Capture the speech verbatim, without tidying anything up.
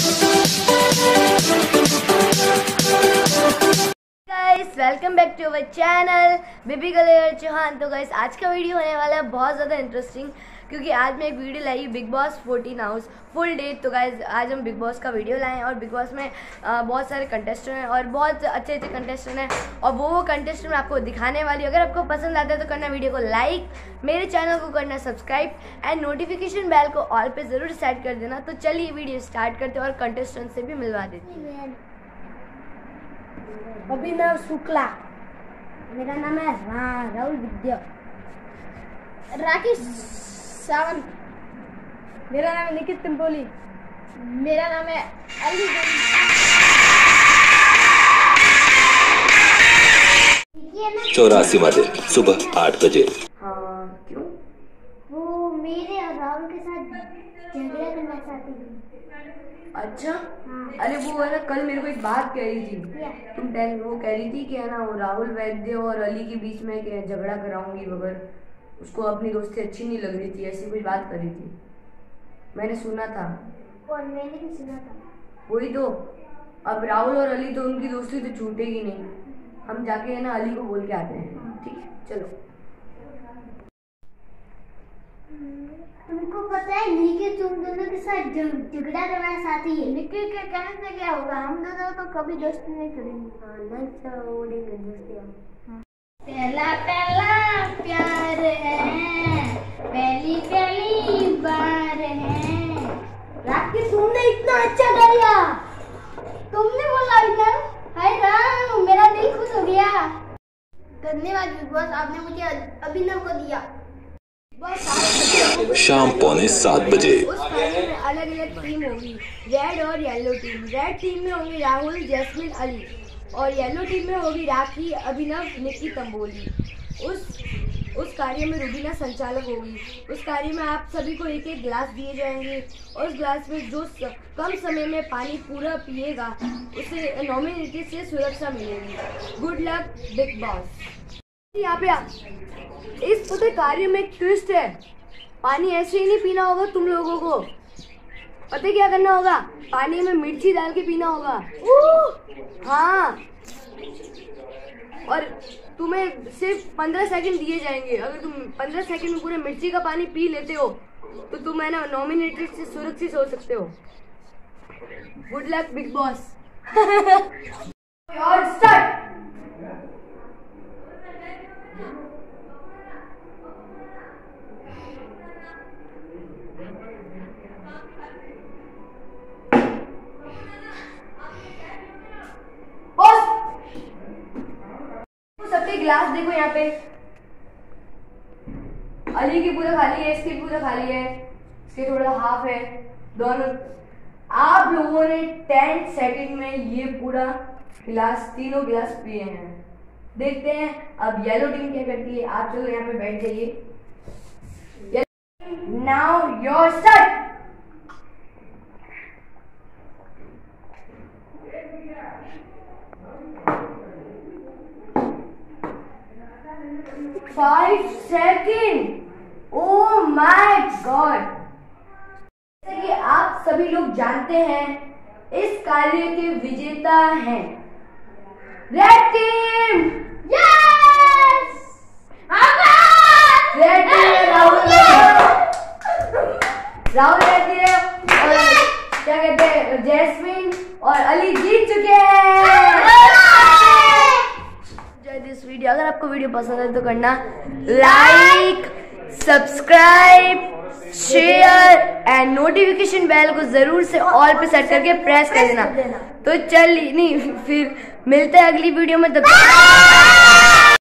Welcome back to our channel baby colour Chauhan. तो guys आज का वीडियो होने वाला है बहुत ज़्यादा इंटरेस्टिंग, क्योंकि आज मैं एक वीडियो लाई Bigg Boss fourteen house full date. तो गाइस आज हम बिग बॉस का वीडियो लाए हैं और बिग बॉस में आ, बहुत सारे कंटेस्टेंट हैं और बहुत अच्छे अच्छे कंटेस्टेंट हैं और वो वो कंटेस्टेंट मैं आपको दिखाने वाली हूँ। अगर आपको पसंद आता है तो करना वीडियो को लाइक, मेरे चैनल को करना सब्सक्राइब एंड नोटिफिकेशन बेल को ऑल पे ज़रूर सेट कर देना। तो चलिए वीडियो स्टार्ट करते हैं और कंटेस्टेंट से भी मिलवा देते हैं। अभिनव शुक्ला, मेरा नाम है राहुल विद्या। राकेश सावंत, मेरा नाम है निकित तिम्पोली। मेरा नाम है अली। चौरासी वाले सुबह आठ बजे। हाँ क्यों? वो मेरे और राहुल के साथ झगड़ा करना चाहती थी। अच्छा हाँ। अरे वो है ना, कल मेरे को एक बात कह रही थी, तुम टेन वो कह रही थी कि है ना वो राहुल वैद्य और अली के बीच में क्या झगड़ा कराऊंगी वगैरह, उसको अपनी दोस्ती अच्छी नहीं लग रही थी, ऐसी कोई बात कर रही थी। मैंने सुना था। और मैंने भी सुना था। वही तो, अब राहुल और अली तो उनकी दोस्ती तो छूटेगी नहीं। हम जाके है ना अली को बोल के आते हैं, ठीक है? चलो। तुमको पता है निकी तुम दोनों के साथ झगड़ा करना चाहती है। निकी के कहने से क्या होगा, हम दोनों तो कभी दोस्ती नहीं करेंगे। हाँ नहीं उड़ेंगे दोस्ती हम। पहला पहला प्यार है, पहली पहली बार है। राकेश तुमने इतना अच्छा गाया, तुमने बोला इतना। हाय राम, मेरा दिल खुश हो गया। धन्यवाद बिग बॉस, आपने मुझे अभिनव को दिया। शाम पौने सात बजे। उस कार्य में अलग अलग टीम होगी, रेड और येलो टीम। रेड टीम में होंगे राहुल, जैस्मिन, अली और येलो टीम में होगी राखी, अभिनव, निकी, तंबोली। उस उस कार्य में रूबीना संचालक होगी। उस कार्य में आप सभी को एक एक गिलास दिए जाएंगे और उस गिलास में जो स, कम समय में पानी पूरा पिएगा उसे नॉमिनेटी से सुरक्षा मिलेगी। Good luck Bigg Boss. यहाँ पे आप इस पूरे कार्य में एक ट्विस्ट है, पानी ऐसे ही नहीं पीना होगा तुम लोगों को। पता क्या करना होगा, पानी में मिर्ची डाल के पीना होगा। हाँ, और तुम्हें सिर्फ पंद्रह सेकंड दिए जाएंगे। अगर तुम पंद्रह सेकंड में पूरे मिर्ची का पानी पी लेते हो तो तुम है ना नॉमिनेटेड से सुरक्षित हो सकते हो। Good luck Bigg Boss. और स्टार्ट। सबके गिलास देखो यहाँ पे, अली की पूरा खाली है, इसकी पूरा खाली है, इसके थोड़ा हाफ है। दोनों आप लोगों ने टेन सेकंड में ये पूरा गिलास, तीनों गिलास पिए हैं। देखते हैं अब येलो टीम क्या करती है। आप चलो यहाँ पे बैठ जाइए। Now your start. Five second. Oh my god. जैसे कि आप सभी लोग जानते हैं, इस कार्य के विजेता हैं red team. Yes! Red team में राहुल राहुल रहती है और क्या कहते हैं जैस्मिन और अली जीत चुके हैं। दिस वीडियो, अगर आपको वीडियो पसंद है तो करना like, subscribe, share and notification bell को जरूर से ऑल पे सेट करके प्रेस कर देना। तो चल नहीं फिर मिलते हैं अगली वीडियो में। तब